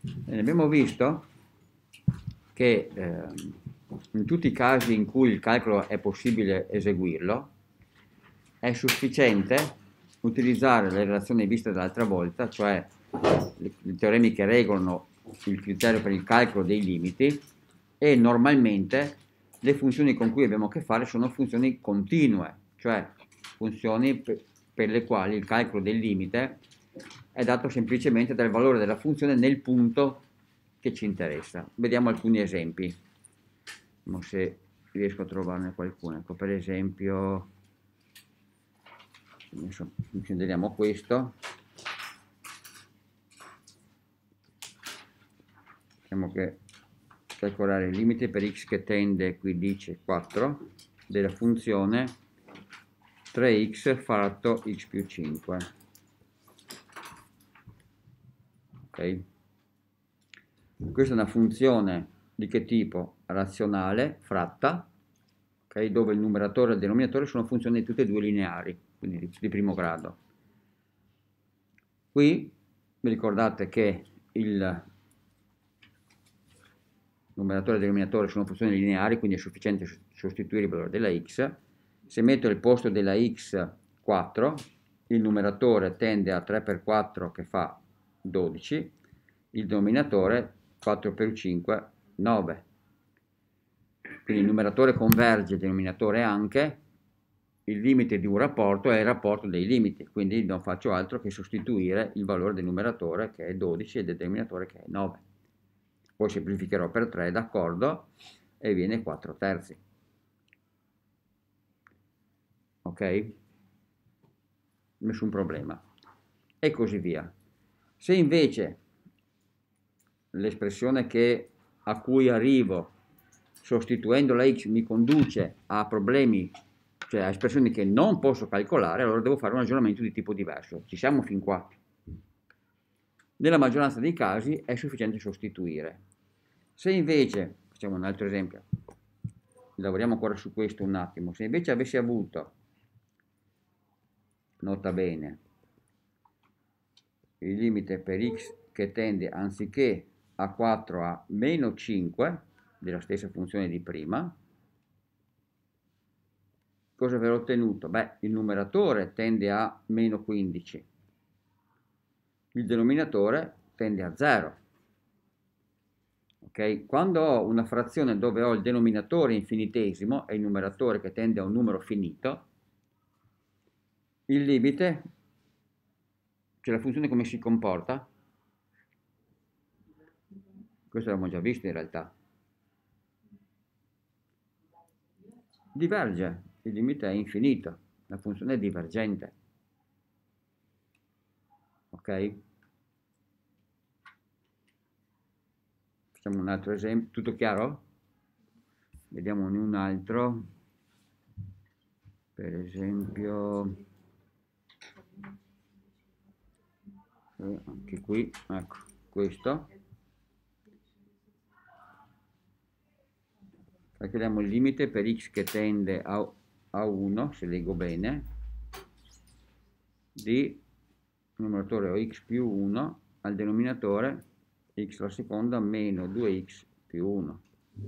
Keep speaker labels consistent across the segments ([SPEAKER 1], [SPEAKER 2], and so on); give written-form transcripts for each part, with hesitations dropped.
[SPEAKER 1] E abbiamo visto che in tutti i casi in cui il calcolo è possibile eseguirlo, è sufficiente utilizzare le relazioni viste dall'altra volta, cioè i teoremi che regolano il criterio per il calcolo dei limiti, e normalmente le funzioni con cui abbiamo a che fare sono funzioni continue, cioè funzioni per le quali il calcolo del limite è dato semplicemente dal valore della funzione nel punto che ci interessa. Vediamo alcuni esempi, vediamo se riesco a trovarne qualcuno. Ecco, per esempio, adesso consideriamo questo. Diciamo che calcolare il limite per x che tende, qui dice 4, della funzione 3x fatto x più 5. Ok? Questa è una funzione di che tipo? Razionale, fratta, okay? Dove il numeratore e il denominatore sono funzioni tutte e due lineari, quindi di primo grado. Qui vi ricordate che il numeratore e denominatore sono funzioni lineari, quindi è sufficiente sostituire il valore della x. Se metto al posto della x 4, il numeratore tende a 3 per 4 che fa 12, il denominatore 4 per 5, 9. Quindi il numeratore converge, il denominatore anche, il limite di un rapporto è il rapporto dei limiti, quindi non faccio altro che sostituire il valore del numeratore che è 12 e del denominatore che è 9. Poi semplificherò per 3, d'accordo, e viene 4 terzi. Ok? Nessun problema. E così via. Se invece l'espressione a cui arrivo sostituendo la x mi conduce a problemi, cioè a espressioni che non posso calcolare, allora devo fare un ragionamento di tipo diverso. Ci siamo fin qua. Nella maggioranza dei casi è sufficiente sostituire. Se invece, facciamo un altro esempio, lavoriamo ancora su questo un attimo, se invece avessi avuto, nota bene, il limite per x che tende anziché a 4 a meno 5 della stessa funzione di prima, cosa avrò ottenuto? Beh, il numeratore tende a meno 15, il denominatore tende a 0. Okay? Quando ho una frazione dove ho il denominatore infinitesimo e il numeratore che tende a un numero finito, il limite, cioè la funzione come si comporta? Questo l'abbiamo già visto in realtà. Diverge, il limite è infinito, la funzione è divergente. Ok? Facciamo un altro esempio, tutto chiaro? Vediamo un altro, per esempio, anche qui, ecco, questo. Calcoliamo il limite per x che tende a 1, se leggo bene, di numeratore o x più 1 al denominatore x alla seconda meno 2x più 1.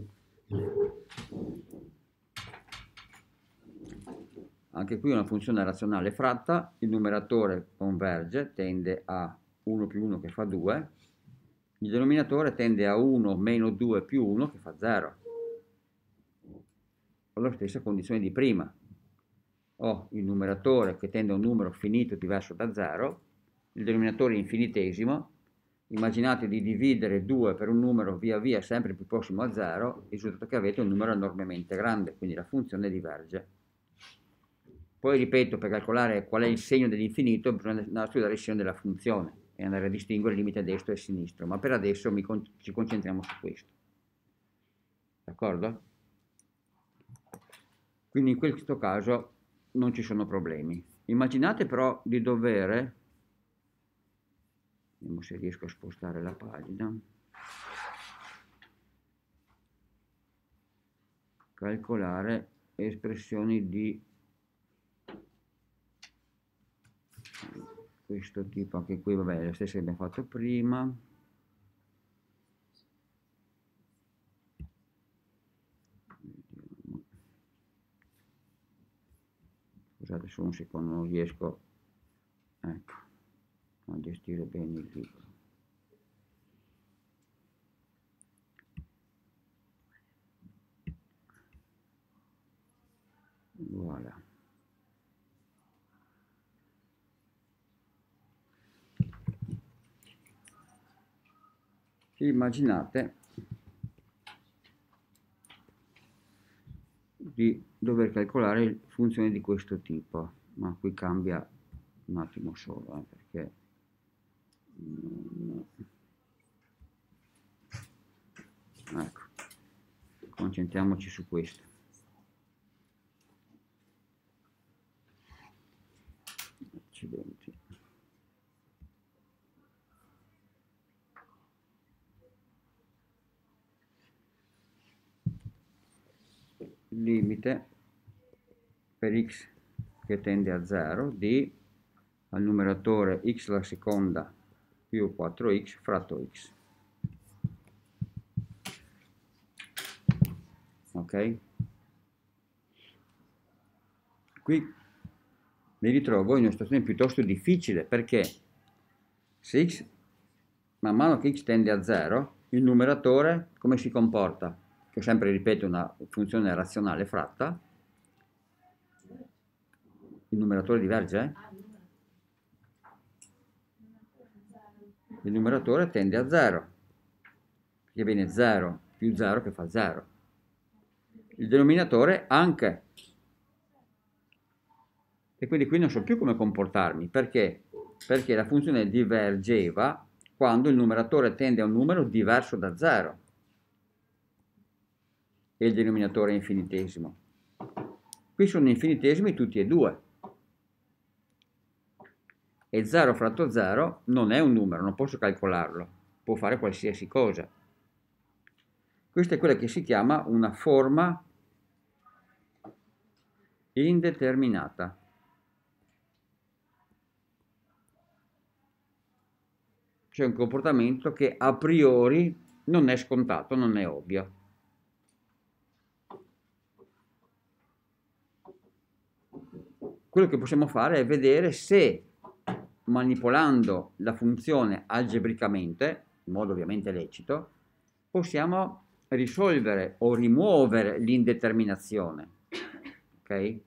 [SPEAKER 1] Anche qui una funzione razionale fratta, il numeratore converge, tende a 1 più 1 che fa 2, il denominatore tende a 1 meno 2 più 1 che fa 0. Ho la stessa condizione di prima. Ho il numeratore che tende a un numero finito diverso da 0, il denominatore infinitesimo. Immaginate di dividere 2 per un numero via via sempre più prossimo a 0, il risultato che avete è un numero enormemente grande, quindi la funzione diverge. Poi ripeto, per calcolare qual è il segno dell'infinito bisogna andare a studiare il segno della funzione e andare a distinguere il limite a destra e a sinistra, ma per adesso ci concentriamo su questo. D'accordo? Quindi in questo caso non ci sono problemi. Immaginate però di dover, vediamo se riesco a spostare la pagina, calcolare espressioni di questo tipo, anche qui vabbè, è la stessa che abbiamo fatto prima. Scusate solo un secondo, non riesco, ecco, a gestire bene il libro. Voilà. Immaginate di dover calcolare funzioni di questo tipo, ma qui cambia un attimo solo, perché ecco, concentriamoci su questo. Accidenti. Limite per x che tende a 0 di al numeratore x alla seconda più 4x fratto x. Ok? Qui mi ritrovo in una situazione piuttosto difficile perché se x, man mano che x tende a 0, il numeratore come si comporta? Che sempre ripeto una funzione razionale fratta, il numeratore diverge? Il numeratore tende a 0, perché viene 0 più 0 che fa 0. Il denominatore anche. E quindi qui non so più come comportarmi, perché? Perché la funzione divergeva quando il numeratore tende a un numero diverso da 0 e il denominatore è infinitesimo. Qui sono infinitesimi tutti e due. E 0 fratto 0 non è un numero, non posso calcolarlo, può fare qualsiasi cosa. Questa è quella che si chiama una forma indeterminata. Cioè un comportamento che a priori non è scontato, non è ovvio. Quello che possiamo fare è vedere se manipolando la funzione algebricamente, in modo ovviamente lecito, possiamo risolvere o rimuovere l'indeterminazione. Ok?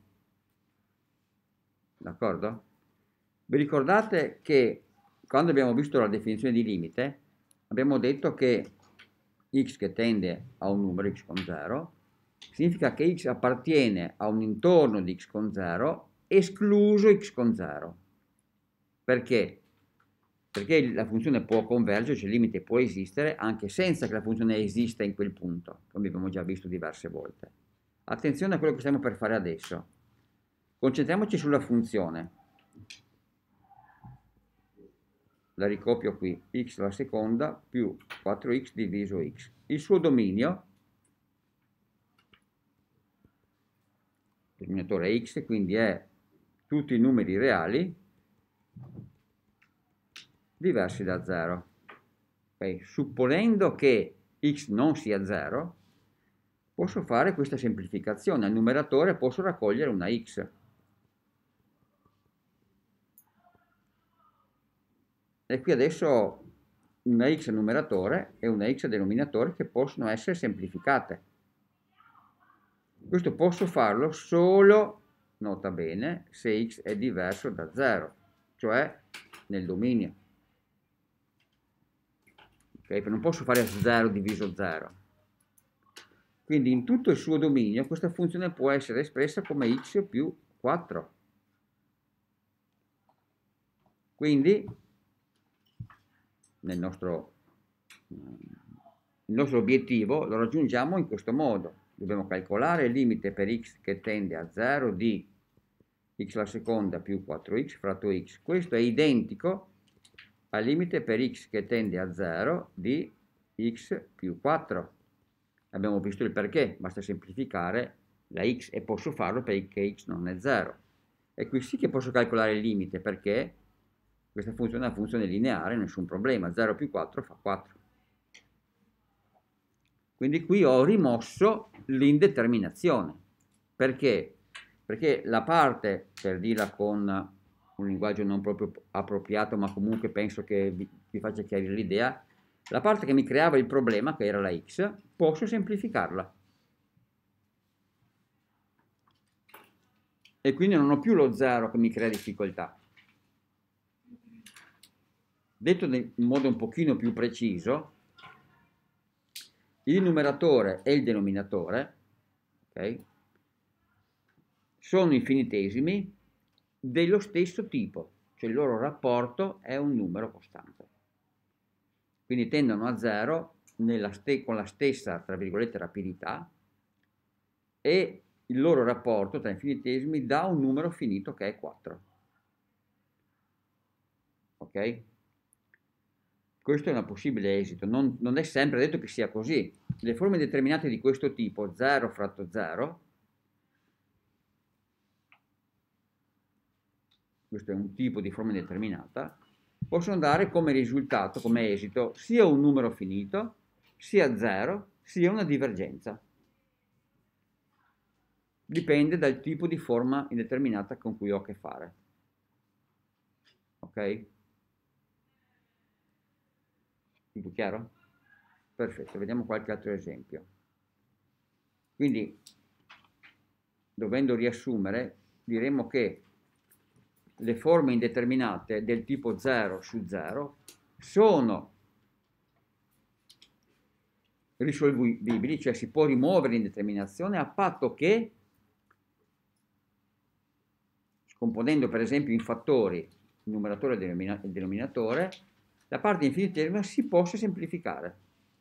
[SPEAKER 1] D'accordo? Vi ricordate che quando abbiamo visto la definizione di limite, abbiamo detto che x che tende a un numero x con 0 significa che x appartiene a un intorno di x con 0 escluso x con 0. Perché? Perché la funzione può convergere, cioè il limite può esistere anche senza che la funzione esista in quel punto, come abbiamo già visto diverse volte. Attenzione a quello che stiamo per fare adesso. Concentriamoci sulla funzione. La ricopio qui, x alla seconda più 4x diviso x. Il suo dominio, il denominatore è x, quindi è tutti i numeri reali diversi da 0. Okay. Supponendo che x non sia 0, posso fare questa semplificazione. Al numeratore posso raccogliere una x. E qui adesso ho una x numeratore e una x denominatore che possono essere semplificate. Questo posso farlo solo, nota bene, se x è diverso da 0, cioè nel dominio. Okay? Non posso fare 0 diviso 0. Quindi in tutto il suo dominio questa funzione può essere espressa come x più 4. Quindi il nostro obiettivo lo raggiungiamo in questo modo. Dobbiamo calcolare il limite per x che tende a 0 di x alla seconda più 4x fratto x. Questo è identico al limite per x che tende a 0 di x più 4. Abbiamo visto il perché, basta semplificare la x e posso farlo perché x non è 0. E qui sì che posso calcolare il limite perché questa funzione è una funzione lineare, nessun problema, 0 più 4 fa 4. Quindi qui ho rimosso l'indeterminazione. Perché? perché la parte, per dirla con un linguaggio non proprio appropriato, ma comunque penso che vi faccia chiarire l'idea, la parte che mi creava il problema, che era la x, posso semplificarla. E quindi non ho più lo 0 che mi crea difficoltà. Detto in modo un pochino più preciso, il numeratore e il denominatore, okay, sono infinitesimi dello stesso tipo, cioè il loro rapporto è un numero costante. Quindi tendono a 0 con la stessa, tra virgolette, rapidità, e il loro rapporto tra infinitesimi dà un numero finito che è 4. Ok? Questo è un possibile esito, non è sempre detto che sia così. Le forme determinate di questo tipo, 0 fratto 0, questo è un tipo di forma determinata, possono dare come risultato, come esito, sia un numero finito, sia 0, sia una divergenza. Dipende dal tipo di forma indeterminata con cui ho a che fare. Ok? Tutto chiaro? Perfetto, vediamo qualche altro esempio. Quindi, dovendo riassumere, diremmo che le forme indeterminate del tipo 0 su 0 sono risolvibili, cioè si può rimuovere l'indeterminazione a patto che, scomponendo per esempio in fattori il numeratore e il denominatore, la parte infinitesima si possa semplificare.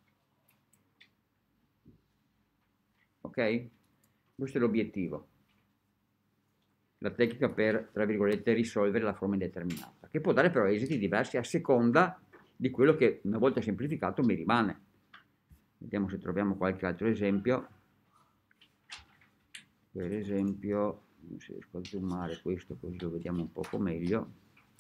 [SPEAKER 1] Ok? Questo è l'obiettivo. La tecnica per, tra virgolette, risolvere la forma indeterminata, che può dare però esiti diversi a seconda di quello che una volta semplificato mi rimane. Vediamo se troviamo qualche altro esempio. Per esempio, se riesco a zoomare questo così lo vediamo un poco meglio.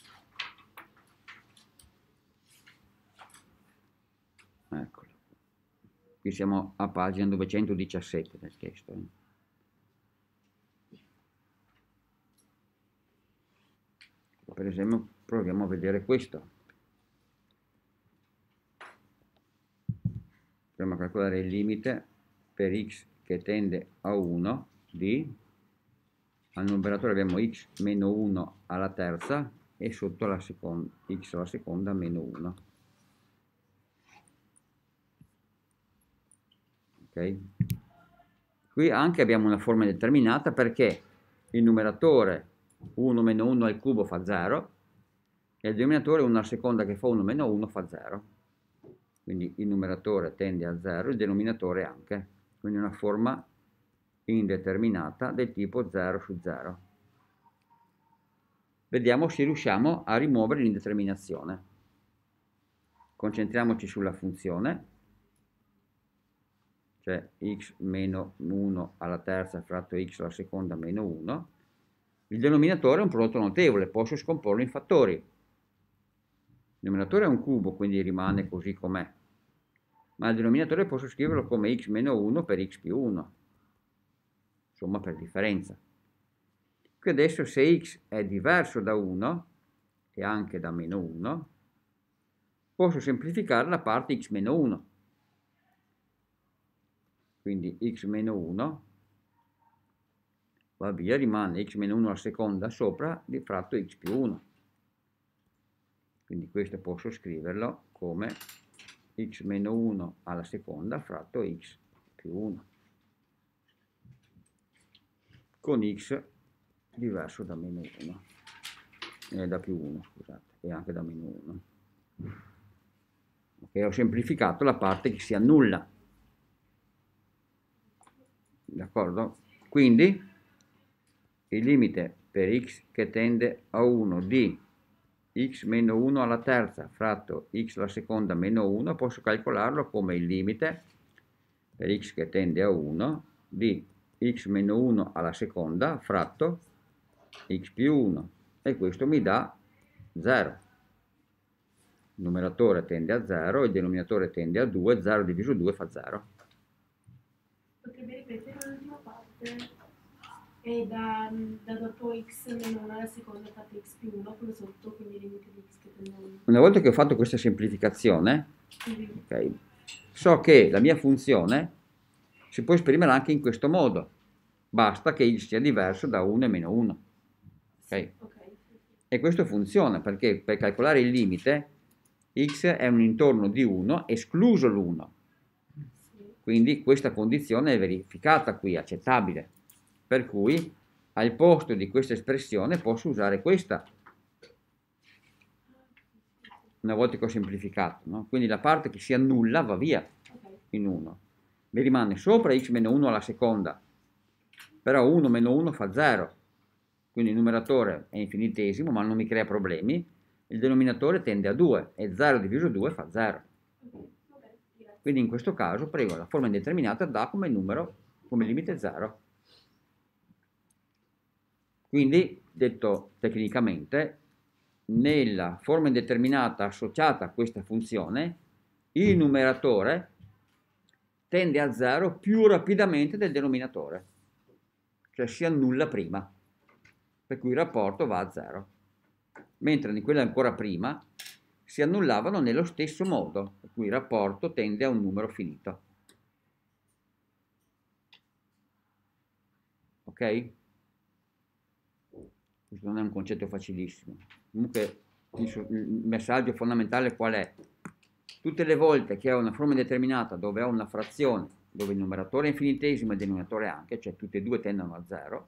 [SPEAKER 1] Eccolo. Qui siamo a pagina 917 del testo. Per esempio, proviamo a vedere questo. Proviamo a calcolare il limite per x che tende a 1 di, al numeratore abbiamo x meno 1 alla terza e sotto la seconda, x alla seconda meno 1. Ok? Qui anche abbiamo una forma determinata perché il numeratore 1 meno 1 al cubo fa 0 e il denominatore 1 alla seconda che fa 1 meno 1 fa 0. Quindi il numeratore tende a 0, il denominatore anche. Quindi una forma indeterminata del tipo 0 su 0. Vediamo se riusciamo a rimuovere l'indeterminazione. Concentriamoci sulla funzione, cioè x meno 1 alla terza fratto x alla seconda meno 1. Il denominatore è un prodotto notevole, posso scomporlo in fattori. Il numeratore è un cubo, quindi rimane così com'è. Ma il denominatore posso scriverlo come x meno 1 per x più 1, somma per differenza. Qui adesso se x è diverso da 1 e anche da meno 1, posso semplificare la parte x meno 1. Quindi x meno 1 va via, rimane x meno 1 alla seconda sopra di fratto x più 1. Quindi questo posso scriverlo come x meno 1 alla seconda fratto x più 1. Con x diverso da meno 1. Da più 1, scusate, e anche da meno 1. Ok, ho semplificato la parte che si annulla. D'accordo? Quindi il limite per x che tende a 1 di x meno 1 alla terza fratto x alla seconda meno 1, posso calcolarlo come il limite per x che tende a 1 di x meno 1 alla seconda fratto x più 1, e questo mi dà 0. Il numeratore tende a 0, il denominatore tende a 2, 0 diviso 2 fa 0.
[SPEAKER 2] Potrebbe ripetere l'ultima parte? E da dopo x meno 1 alla seconda fate x più 1, quello sotto, quindi il limite di x che tende a 1.
[SPEAKER 1] Una volta che ho fatto questa semplificazione, ok, so che la mia funzione si può esprimere anche in questo modo, basta che il sia diverso da 1 e meno 1. Ok?
[SPEAKER 2] Ok.
[SPEAKER 1] E questo funziona perché per calcolare il limite x è un intorno di 1 escluso l'1.
[SPEAKER 2] Sì.
[SPEAKER 1] Quindi questa condizione è verificata qui, accettabile. Per cui al posto di questa espressione posso usare questa, una volta che ho semplificato, no? Quindi la parte che si annulla va via in 1. Mi rimane sopra x meno 1 alla seconda, però 1 meno 1 fa 0, quindi il numeratore è infinitesimo ma non mi crea problemi, il denominatore tende a 2 e 0 diviso 2 fa 0. Quindi in questo caso prego la forma indeterminata dà come numero, come limite 0. Quindi, detto tecnicamente, nella forma indeterminata associata a questa funzione, il numeratore tende a 0 più rapidamente del denominatore, cioè si annulla prima, per cui il rapporto va a 0, mentre in quella ancora prima si annullavano nello stesso modo, per cui il rapporto tende a un numero finito. Ok? Questo non è un concetto facilissimo. Comunque il messaggio fondamentale qual è? Tutte le volte che ho una forma indeterminata dove ho una frazione, dove il numeratore è infinitesimo e il denominatore anche, cioè tutte e due tendono a 0,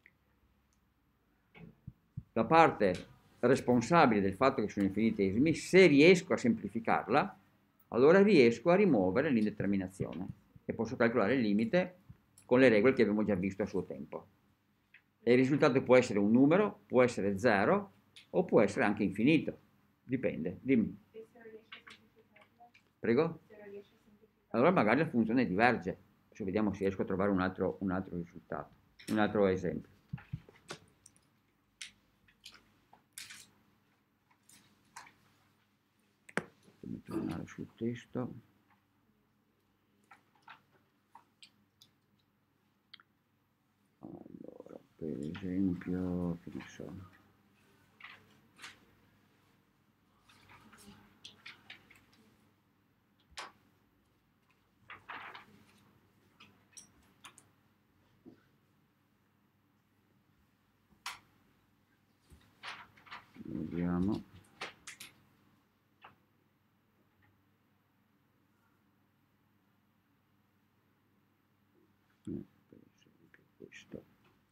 [SPEAKER 1] la parte responsabile del fatto che sono infinitesimi, se riesco a semplificarla, allora riesco a rimuovere l'indeterminazione e posso calcolare il limite con le regole che abbiamo già visto a suo tempo. E il risultato può essere un numero, può essere 0 o può essere anche infinito, dipende, dimmi.
[SPEAKER 2] E se non riesci a semplificarla?
[SPEAKER 1] Prego?
[SPEAKER 2] Se non riesci a semplificarla?
[SPEAKER 1] Allora magari la funzione diverge, adesso vediamo se riesco a trovare un altro risultato, un altro esempio. Fammi tornare sul testo. Allora, per esempio, che ne so. Vediamo. Per esempio questo.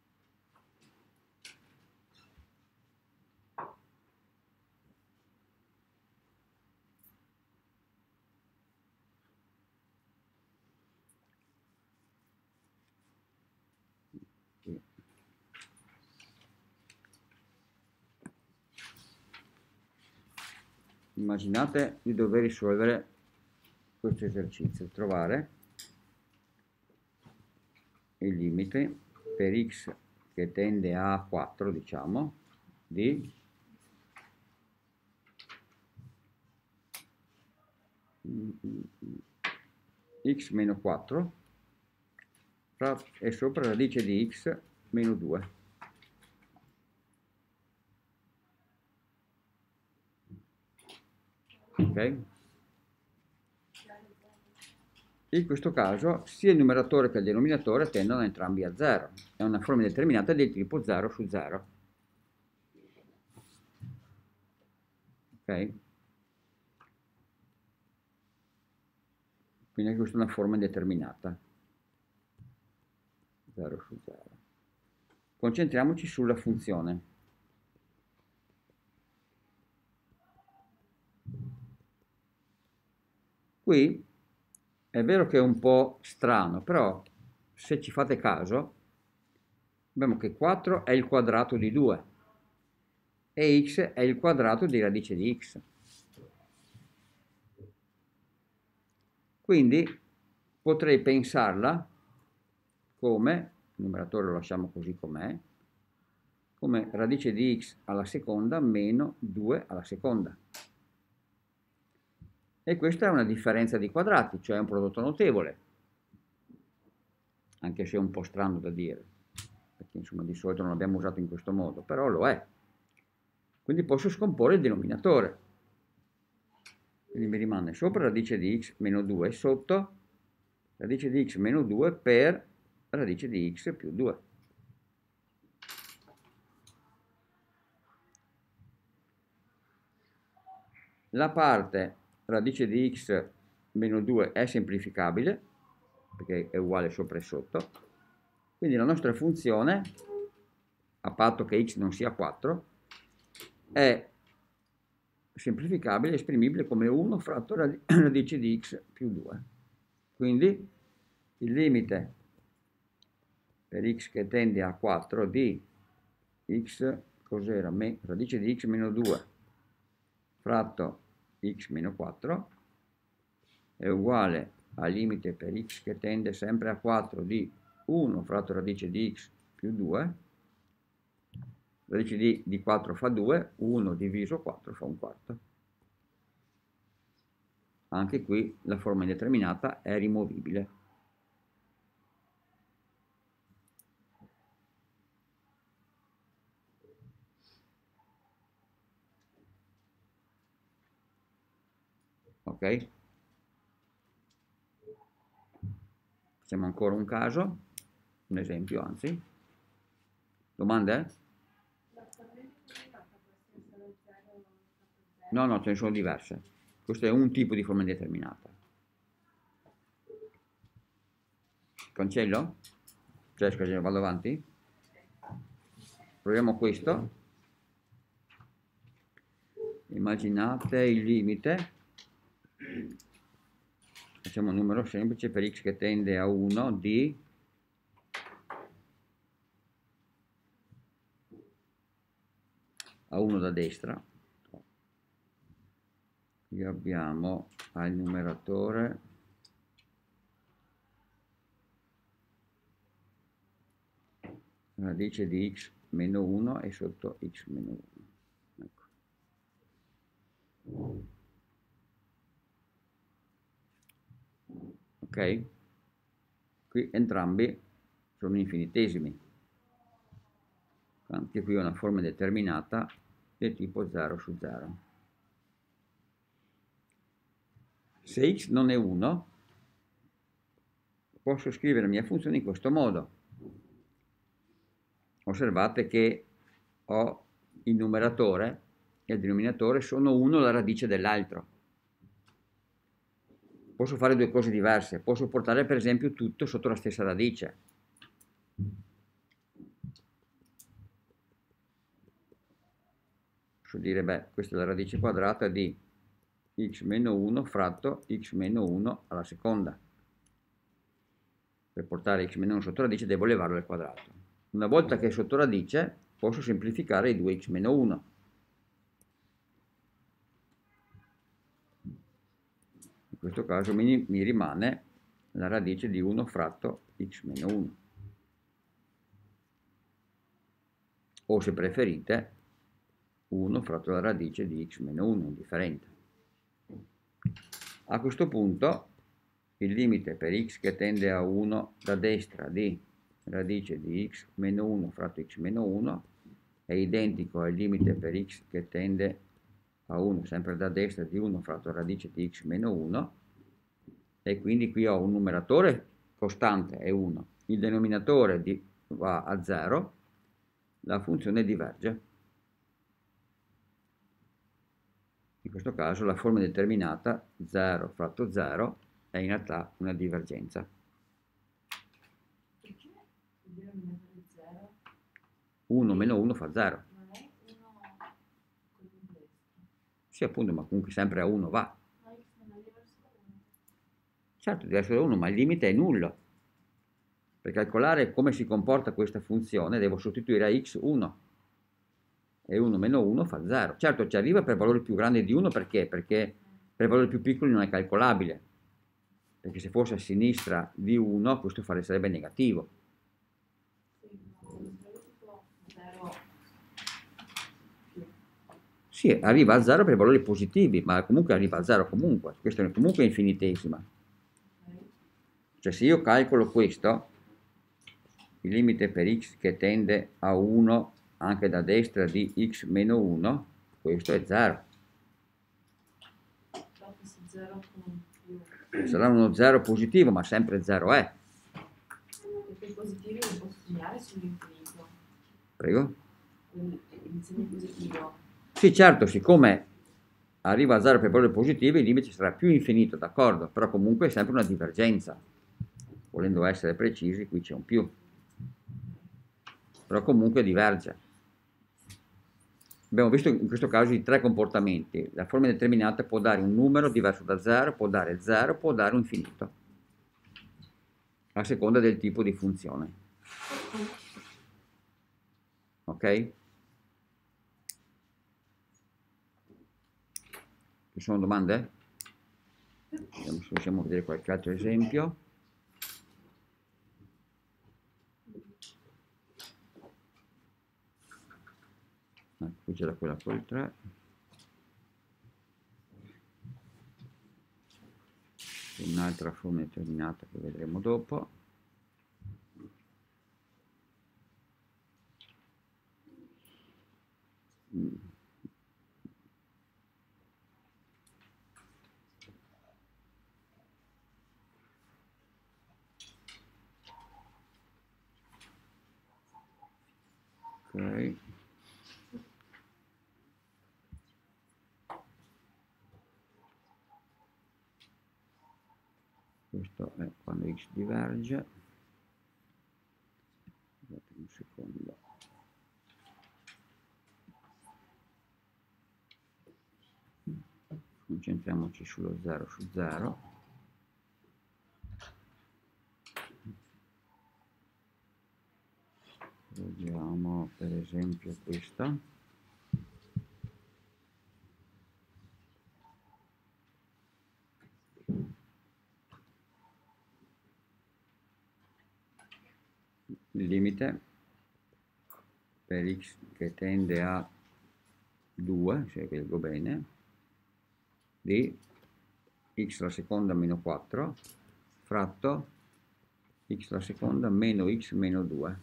[SPEAKER 1] Immaginate di dover risolvere questo esercizio, trovare il limite per x che tende a 4, diciamo, di x meno 4 e sopra radice di x meno 2. Ok? In questo caso sia il numeratore che il denominatore tendono entrambi a 0. È una forma indeterminata del tipo 0 su 0. Ok? Quindi questa è una forma indeterminata. 0 su 0. Concentriamoci sulla funzione. Qui è vero che è un po' strano, però se ci fate caso, abbiamo che 4 è il quadrato di 2 e x è il quadrato di radice di x. Quindi potrei pensarla come, il numeratore lo lasciamo così com'è, come radice di x alla seconda meno 2 alla seconda. E questa è una differenza di quadrati, cioè un prodotto notevole, anche se è un po' strano da dire, che insomma di solito non abbiamo usato in questo modo, però lo è. Quindi posso scomporre il denominatore. Quindi mi rimane sopra radice di x meno 2 sotto radice di x meno 2 per radice di x più 2. La parte radice di x meno 2 è semplificabile, perché è uguale sopra e sotto. Quindi la nostra funzione, a patto che x non sia 4, è semplificabile, esprimibile come 1 fratto radice di x più 2. Quindi il limite per x che tende a 4 di x, cos'era? Radice di x meno 2 fratto x meno 4 è uguale al limite per x che tende sempre a 4 di 1 fratto radice di x più 2. Radice di 4 fa 2, 1 diviso 4 fa un quarto. Anche qui la forma indeterminata è rimovibile. Ok? Facciamo ancora un caso, un esempio anzi. Domande? No, no, ce ne sono diverse. Questo è un tipo di forma indeterminata. Cancello? Cioè, scusa, vado avanti? Proviamo questo. Immaginate il limite. Facciamo un numero semplice per x che tende a 1 di a 1 da destra. Qui abbiamo al numeratore radice di x meno 1 e sotto x meno 1. Ecco. Ok? Qui entrambi sono infinitesimi. Anche qui è una forma determinata del tipo 0 su 0. Se x non è 1, posso scrivere la mia funzione in questo modo. Osservate che ho il numeratore e il denominatore sono uno la radice dell'altro. Posso fare due cose diverse. Posso portare per esempio tutto sotto la stessa radice. Posso dire, beh, questa è la radice quadrata di x meno 1 fratto x meno 1 alla seconda. Per portare x meno 1 sotto radice devo levarlo al quadrato. Una volta che è sotto radice posso semplificare i 2x meno 1. In questo caso mi rimane la radice di 1 fratto x meno 1. O se preferite 1 fratto la radice di x meno 1, indifferente. A questo punto il limite per x che tende a 1 da destra di radice di x meno 1 fratto x meno 1 è identico al limite per x che tende a 1 sempre da destra di 1 fratto radice di x meno 1, e quindi qui ho un numeratore costante, è 1, il denominatore va a 0, la funzione diverge. In questo caso la forma determinata 0 fratto 0 è in realtà una divergenza.
[SPEAKER 3] Perché il denominatore 0?
[SPEAKER 1] 1 meno 1 fa 0.
[SPEAKER 3] Non è 1 con il destro.
[SPEAKER 1] Sì, appunto, ma comunque sempre a 1 va.
[SPEAKER 2] Ma x non è diverso da 1.
[SPEAKER 1] Certo, è diverso da 1, ma il limite è nullo. Per calcolare come si comporta questa funzione devo sostituire a x 1. E 1 meno 1 fa 0. Certo, ci arriva per valori più grandi di 1 perché? Perché per valori più piccoli non è calcolabile. Perché se fosse a sinistra di 1 questo sarebbe negativo. Sì, arriva a 0 per valori positivi, ma comunque arriva a 0 comunque. Questo è comunque infinitesima. Cioè se io calcolo questo, il limite per x che tende a 1 anche da destra di x meno 1, questo è 0.
[SPEAKER 3] Però questo 0 con più.
[SPEAKER 1] Sarà uno 0 positivo, ma sempre 0 è.
[SPEAKER 3] Perché i positivi li posso segnare sull'infinito.
[SPEAKER 1] Prego?
[SPEAKER 3] Il segno positivo.
[SPEAKER 1] Sì, certo, siccome arriva a 0 per valori positivi, il limite sarà più infinito, d'accordo? Però comunque è sempre una divergenza. Volendo essere precisi, qui c'è un più. Però comunque diverge. Abbiamo visto in questo caso i tre comportamenti. La forma determinata può dare un numero diverso da 0, può dare 0, può dare un infinito, a seconda del tipo di funzione. Ok? Ci sono domande? Vediamo se riusciamo a vedere qualche altro esempio. Qui c'era quella col 3. Un'altra forma determinata che vedremo dopo. Ok. Questo è quando x diverge. Aspettate un secondo. Concentriamoci sullo 0 su 0. Vediamo per esempio questa. Il limite per x che tende a 2, se leggo bene, di x alla seconda meno 4 fratto x alla seconda meno x meno 2.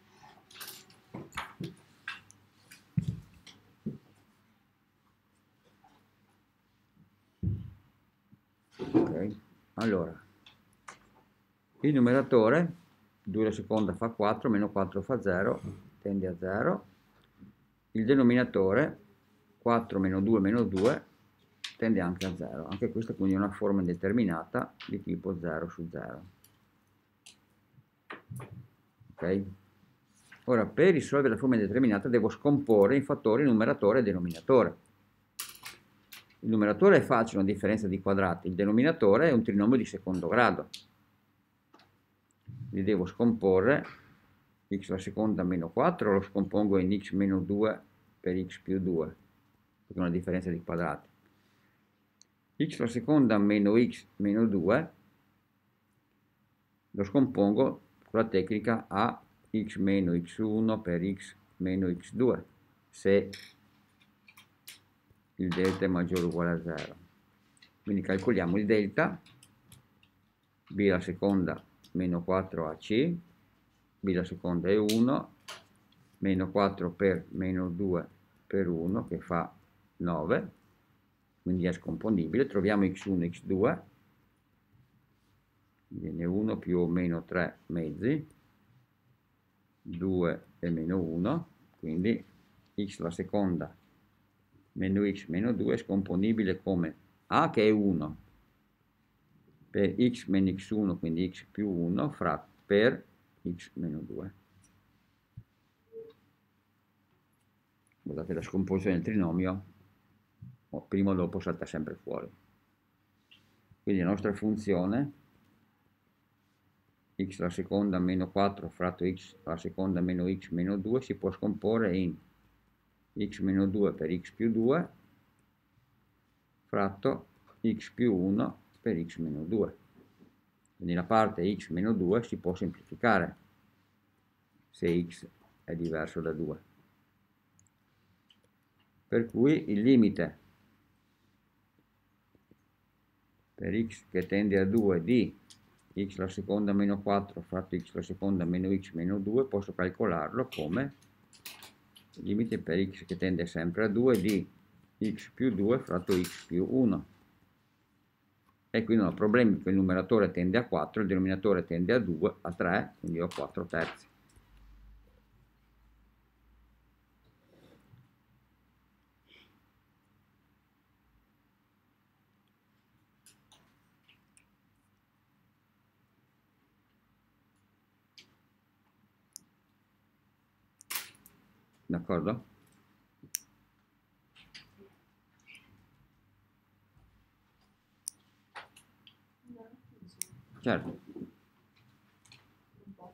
[SPEAKER 1] Ok, allora il numeratore 2 alla seconda fa 4, meno 4 fa 0, tende a 0. Il denominatore 4 meno 2 meno 2 tende anche a 0. Anche questa quindi è una forma indeterminata di tipo 0 su 0. Ok? Ora, per risolvere la forma indeterminata devo scomporre in fattori numeratore e denominatore. Il numeratore è facile, una differenza di quadrati. Il denominatore è un trinomio di secondo grado. Li devo scomporre. X alla seconda meno 4 lo scompongo in x meno 2 per x più 2, perché è una differenza di quadrati. X alla seconda meno x meno 2 lo scompongo con la tecnica a x meno x1 per x meno x2, se il delta è maggiore o uguale a 0. Quindi calcoliamo il delta, b alla seconda meno 4ac, b alla seconda è 1, meno 4 per meno 2 per 1 che fa 9, quindi è scomponibile. Troviamo x1 e x2, viene 1 più o meno 3 mezzi, 2 e meno 1, quindi x alla seconda meno x meno 2 è scomponibile come a che è 1 per x meno x1, quindi x più 1, per x meno 2. Guardate, la scomposizione del trinomio prima o dopo salta sempre fuori. Quindi la nostra funzione x alla seconda meno 4 fratto x alla seconda meno x meno 2 si può scomporre in x meno 2 per x più 2 fratto x più 1 per x meno 2. Quindi la parte x meno 2 si può semplificare se x è diverso da 2. Per cui il limite per x che tende a 2 di x alla seconda meno 4 fratto x alla seconda meno x meno 2, posso calcolarlo come limite per x che tende sempre a 2 di x più 2 fratto x più 1. E qui non ho problemi perché il numeratore tende a 4, il denominatore tende a 2, a 3, quindi ho 4 terzi. D'accordo? Certo.
[SPEAKER 3] Un po'.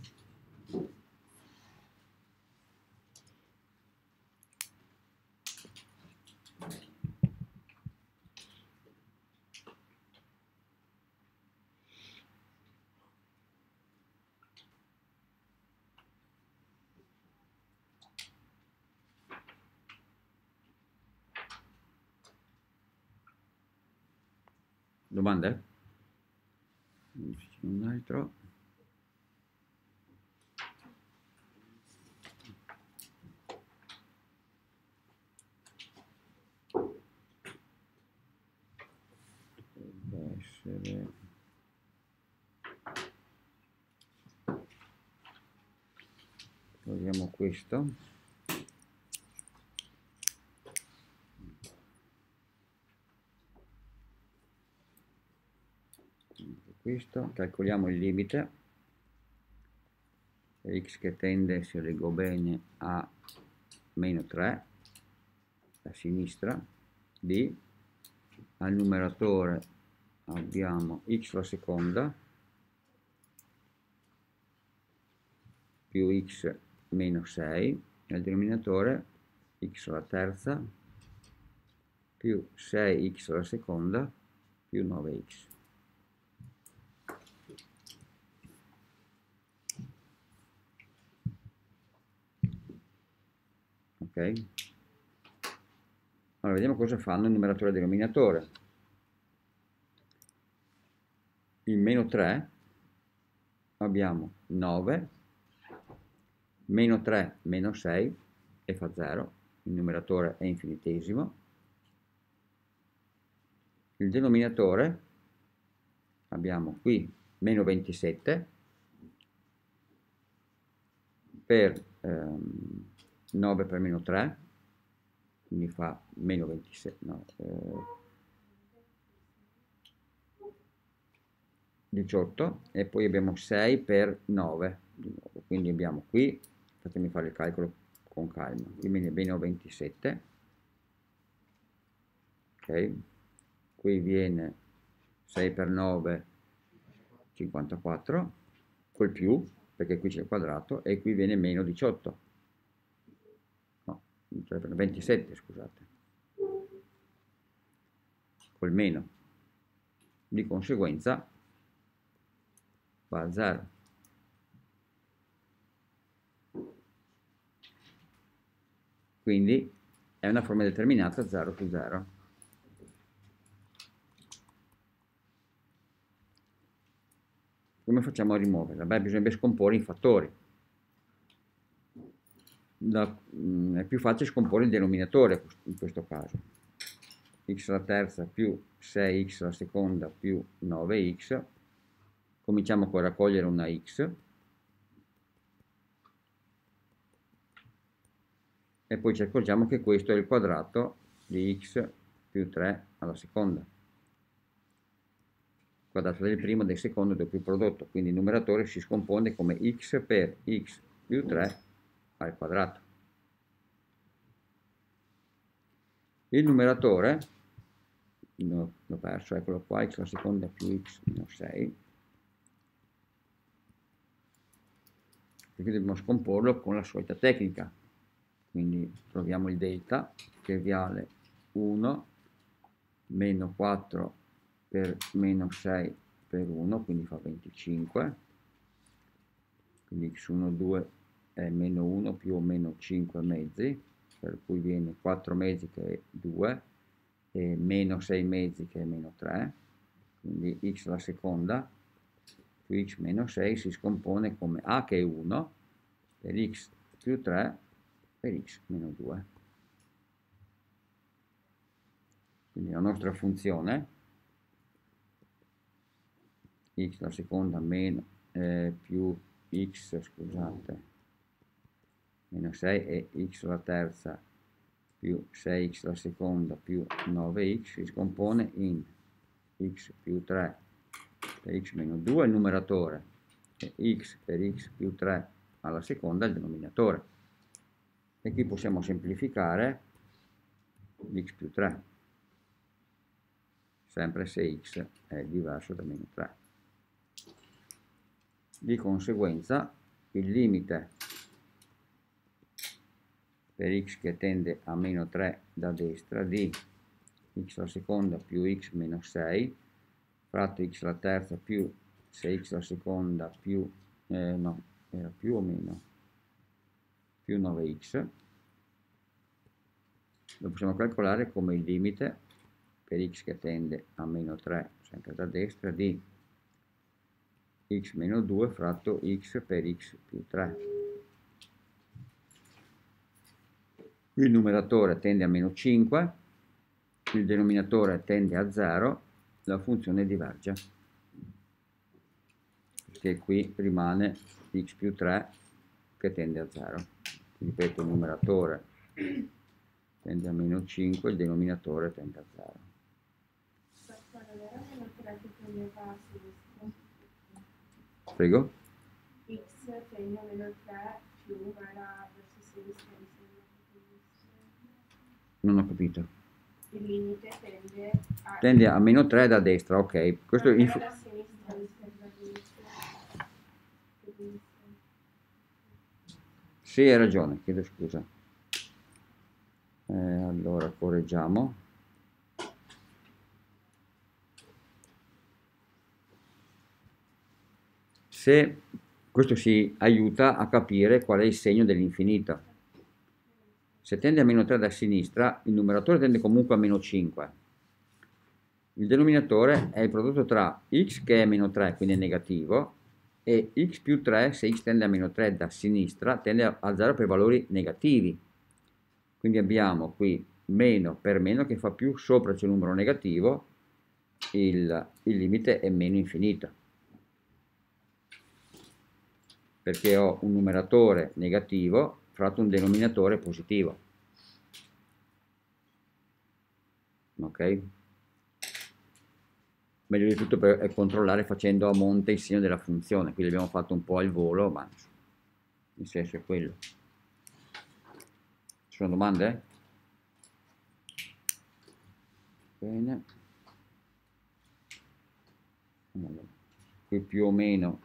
[SPEAKER 1] Domande? Un altro. Deve essere... Togliamo questo. Questo, calcoliamo il limite, x che tende, se leggo bene, a meno 3, a sinistra, di, al numeratore abbiamo x alla seconda, più x meno 6, e al denominatore x alla terza, più 6x alla seconda, più 9x. Ok? Allora, vediamo cosa fanno il numeratore e il denominatore. In meno 3 abbiamo 9, meno 3, meno 6, e fa 0, il numeratore è infinitesimo. Il denominatore abbiamo qui meno 27 per 9 per meno 3, quindi fa meno 27, no, 18, e poi abbiamo 6 per 9, di nuovo. Quindi abbiamo qui, fatemi fare il calcolo con calma, qui viene meno 27, ok, qui viene 6 per 9, 54, col più, perché qui c'è il quadrato, e qui viene meno 18, no, 27, scusate, col meno, di conseguenza va a 0. Quindi è una forma determinata 0 su 0. Come facciamo a rimuoverla? Beh, bisogna scomporre i fattori. È più facile scomporre il denominatore in questo caso. X alla terza più 6x alla seconda più 9x. Cominciamo con raccogliere una x. E poi ci accorgiamo che questo è il quadrato di x più 3 alla seconda. Quadrato del primo, del secondo, doppio prodotto, quindi il numeratore si scompone come x per x più 3 al quadrato. Il numeratore, l'ho perso, eccolo qua, x alla seconda più x meno 6, perché dobbiamo scomporlo con la solita tecnica, quindi troviamo il delta che vale 1 meno 4 per meno 6 per 1, quindi fa 25, quindi x1, 2 è meno 1 più o meno 5 mezzi, per cui viene 4 mezzi che è 2, e meno 6 mezzi che è meno 3, quindi x alla seconda più x meno 6 si scompone come a che è 1 per x più 3 per x meno 2. Quindi la nostra funzione x alla seconda meno più x, scusate, meno 6 e x alla terza più 6x alla seconda più 9x si scompone in x più 3 per x meno 2 il numeratore e x per x più 3 alla seconda il denominatore. E qui possiamo semplificare x più 3, sempre se x è diverso da meno 3. Di conseguenza il limite per x che tende a meno 3 da destra di x alla seconda più x meno 6 fratto x alla terza più 6x alla seconda più, no, era più o meno, più 9x, lo possiamo calcolare come il limite per x che tende a meno 3, sempre da destra, di x meno 2 fratto x per x più 3. Qui il numeratore tende a meno 5, il denominatore tende a 0, la funzione diverge, perché qui rimane x più 3 che tende a 0. Ripeto, il numeratore tende a meno 5, il denominatore tende a 0. Prego?
[SPEAKER 2] X tende a meno 3 più ma era verso sinistra, mi sembra.
[SPEAKER 1] Non ho capito.
[SPEAKER 2] Il limite
[SPEAKER 1] Tende a meno 3 da destra, ok. Questo
[SPEAKER 2] era da sinistra, mi sembra all'inizio.
[SPEAKER 1] Sì, hai ragione, chiedo scusa. Allora correggiamo. Se questo ci aiuta a capire qual è il segno dell'infinito. Se tende a meno 3 da sinistra, il numeratore tende comunque a meno 5. Il denominatore è il prodotto tra x che è meno 3, quindi è negativo, e x più 3, se x tende a meno 3 da sinistra, tende a 0 per valori negativi. Quindi abbiamo qui meno per meno che fa più, sopra c'è un numero negativo, il limite è meno infinito. Perché ho un numeratore negativo fratto un denominatore positivo. Ok? Meglio di tutto per controllare facendo a monte il segno della funzione. Qui l'abbiamo fatto un po' al volo, ma il senso è quello. Ci sono domande? Bene. Allora, qui più o meno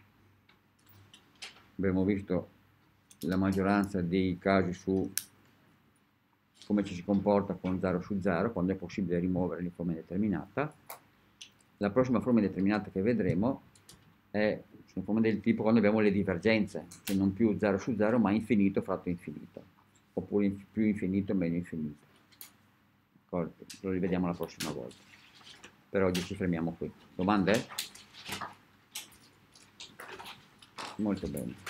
[SPEAKER 1] abbiamo visto la maggioranza dei casi su come ci si comporta con 0 su 0, quando è possibile rimuovere l'informa indeterminata. La prossima forma indeterminata che vedremo è una forma del tipo quando abbiamo le divergenze, cioè non più 0 su 0, ma infinito fratto infinito, oppure più infinito meno infinito. Lo rivediamo la prossima volta. Per oggi ci fermiamo qui. Domande? Molto bene.